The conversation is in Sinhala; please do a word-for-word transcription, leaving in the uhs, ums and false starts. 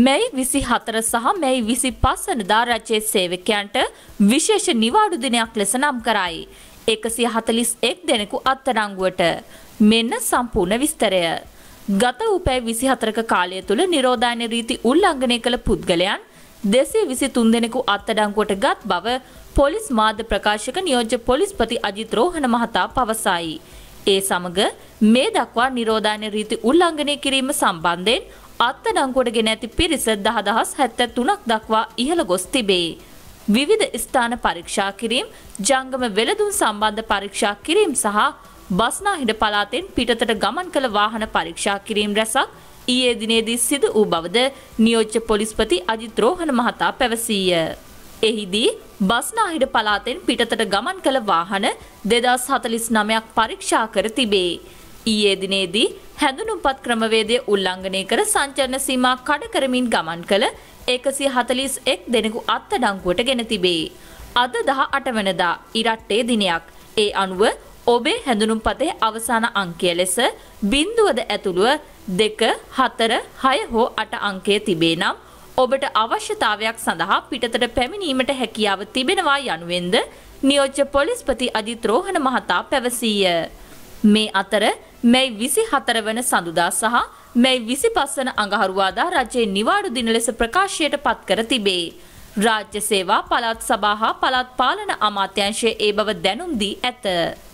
මැයි විසිහතර සහ මැයි විසිපහ වනදා රජයේ සේවකයන්ට විශේෂ නිවාඩු දිනයක් ලෙස නම් කරයි. එකසිය හතළිස් එක් දෙනෙකු අත්අඩංගුවට. මෙන්න සම්පූර්ණ විස්තරය. ගත වූ පැය විසිහතරක කාලය තුළ නිරෝධායන රීති උල්ලංඝනය කළ පුද්ගලයන් දෙසිය විසිතුන් දෙනෙකු අත්අඩංගුවට ගත් බව පොලිස් මාධ්‍ය ප්‍රකාශක නියෝජ්‍ය පොලිස්පති අජිත් රෝහණ මහතා පවසයි. ඒ සමග මේ දක්වා නිරෝධායන රීති උල්ලංඝනය කිරීම සම්බන්ධයෙන් අත්අඩංගුවට ගෙන ඇති පිරිස දහදහස් හැත්තෑ තුනක් දක්වා ඉහළ ගොස් තිබේ. විවිධ ස්ථාන පරීක්ෂා කිරීම, ජංගම වෙළඳුන් සම්බන්ධ පරීක්ෂා කිරීම සහ බස්නාහිර පළාතෙන් පිටතට ගමන් කළ වාහන පරීක්ෂා කිරීම රැසක් ඊයේ දිනේදී සිදු වූ බවද නියෝජ්‍ය පොලිස්පති අජිත් රෝහණ මහතා පැවසීය. එහිදී බස්නාහිර පළාතෙන් පිටතට ගමන් කළ වාහන දෙදාස් හතළිස් නවයක් පරීක්ෂා කර තිබේ. ඊයේ දිනේදී හැඳුනුම්පත් ක්‍රමවේදය උල්ලංඝනය කර සංචරණ සීමා කඩ කරමින් ගමන් කළ එකසිය හතළිස් එක් දෙනෙකු අත්අඩංගුවට ගෙන තිබේ. අද දහ අට වනදා ඉරට්ටේ දිනයක්. ඒ අනුව ඔබේ හැඳුනුම්පතේ අවසාන අංකය ලෙස බිංදුවද ඇතුළුව දෙක හතර හය හෝ අට අංකය තිබේ නම් ඔබට අවශ්‍යතාවයක් සඳහා පිටතට පැමිණීමට හැකියාව තිබෙනවා යනුවෙන්ද නියෝජ්‍ය පොලිස්පති අජිත් රෝහණ මහතා පැවසීය. මේ අතර මැයි විසිහතර වන සඳුදා සහ මැයි විසිපහ වන අඟහරුවාදා රජයේ නිවාඩු දින ලෙස ප්‍රකාශයට පත් කර තිබේ. රාජ්‍ය සේවා පළාත් සභා හා පළාත් පාලන අමාත්‍යාංශය ඒ බව දැනුම් දී ඇත.